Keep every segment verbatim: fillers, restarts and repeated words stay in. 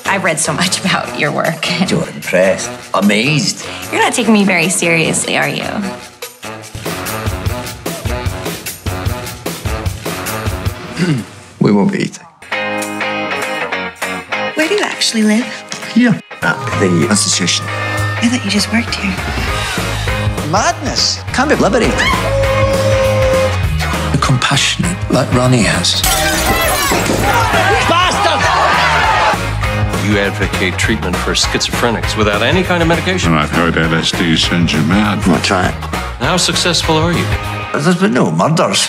I've read so much about your work. You're impressed. Amazed. You're not taking me very seriously, are you? We won't be eating. Where do you actually live? Here. At the institution. I thought you just worked here. Madness. Can't be liberated. You're compassionate, like Ronnie has. Bastard! You advocate treatment for schizophrenics without any kind of medication. And I've heard L S D sends you mad. I'm not trying. How successful are you? There's been no murders.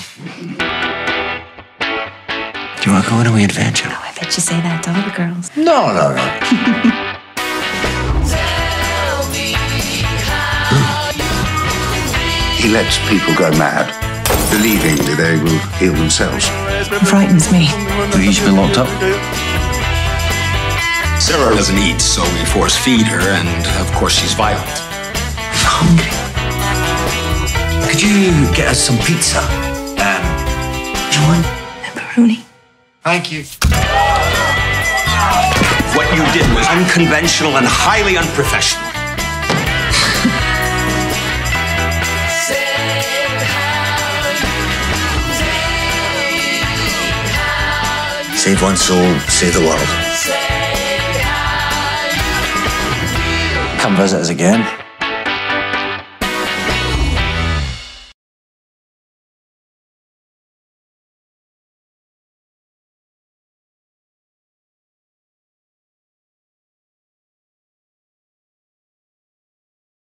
Do you want to go on a wee adventure? Oh, I bet you say that to all the girls. No, no, no. He lets people go mad, believing that they will heal themselves. It frightens me. He should be locked up. Sarah doesn't eat, so we force feed her, and of course she's violent. I'm hungry. Could you get us some pizza? Um, do you want Pepperoni. Thank you. What you did was unconventional and highly unprofessional. Save one soul, save the world. Come visit us again.